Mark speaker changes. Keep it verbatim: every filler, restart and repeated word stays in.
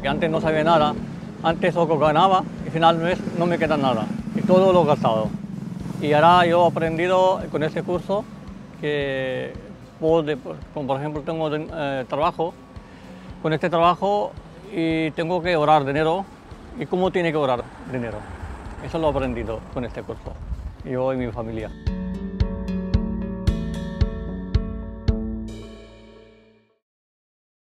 Speaker 1: que antes no sabía nada, antes solo ganaba y al final no, es, no me queda nada, y todo lo he gastado. Y ahora yo he aprendido con este curso que, puedo, como por ejemplo, tengo eh, trabajo, con este trabajo y tengo que ahorrar dinero, y cómo tiene que ahorrar dinero. Eso lo he aprendido con este curso, yo y mi familia.